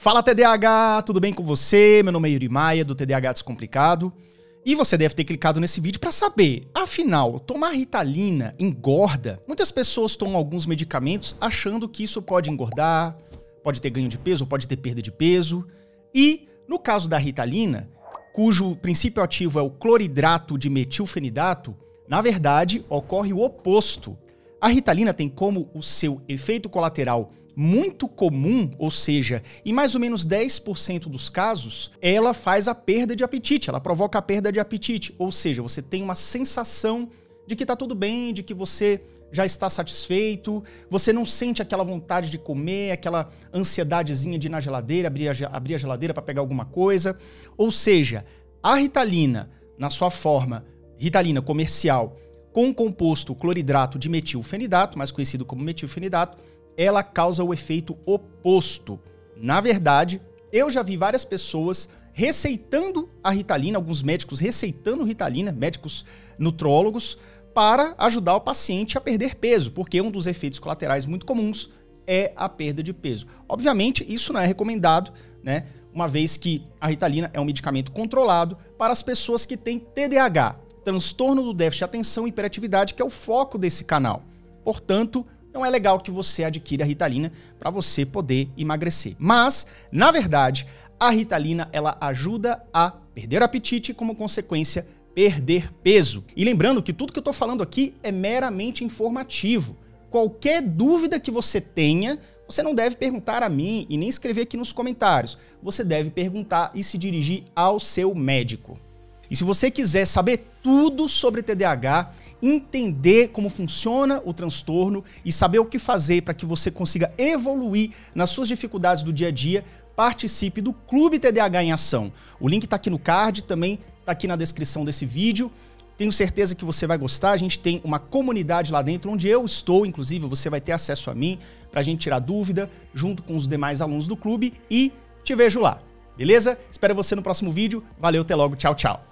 Fala TDAH, tudo bem com você? Meu nome é Yuri Maia, do TDAH Descomplicado. E você deve ter clicado nesse vídeo para saber, afinal, tomar Ritalina engorda? Muitas pessoas tomam alguns medicamentos achando que isso pode engordar, pode ter ganho de peso ou pode ter perda de peso. E, no caso da Ritalina, cujo princípio ativo é o cloridrato de metilfenidato, na verdade, ocorre o oposto. A Ritalina tem como o seu efeito colateral muito comum, ou seja, em mais ou menos 10% dos casos, ela faz a perda de apetite, ela provoca a perda de apetite, ou seja, você tem uma sensação de que tá tudo bem, de que você já está satisfeito, você não sente aquela vontade de comer, aquela ansiedadezinha de ir na geladeira, abrir a geladeira para pegar alguma coisa, ou seja, a Ritalina, na sua forma Ritalina comercial, com composto cloridrato de metilfenidato, mais conhecido como metilfenidato, ela causa o efeito oposto. Na verdade, eu já vi várias pessoas receitando a Ritalina, alguns médicos receitando Ritalina, médicos nutrólogos, para ajudar o paciente a perder peso, porque um dos efeitos colaterais muito comuns é a perda de peso. Obviamente, isso não é recomendado, né? Uma vez que a Ritalina é um medicamento controlado para as pessoas que têm TDAH, transtorno do déficit de atenção e hiperatividade, que é o foco desse canal. Portanto, não é legal que você adquira a Ritalina para você poder emagrecer. Mas, na verdade, a Ritalina ela ajuda a perder apetite e, como consequência, perder peso. E lembrando que tudo que eu estou falando aqui é meramente informativo. Qualquer dúvida que você tenha, você não deve perguntar a mim e nem escrever aqui nos comentários. Você deve perguntar e se dirigir ao seu médico. E se você quiser saber tudo sobre TDAH, entender como funciona o transtorno e saber o que fazer para que você consiga evoluir nas suas dificuldades do dia a dia, participe do Clube TDAH em Ação. O link está aqui no card, também está aqui na descrição desse vídeo. Tenho certeza que você vai gostar. A gente tem uma comunidade lá dentro onde eu estou, inclusive você vai ter acesso a mim para a gente tirar dúvida junto com os demais alunos do clube e te vejo lá. Beleza? Espero você no próximo vídeo. Valeu, até logo. Tchau, tchau.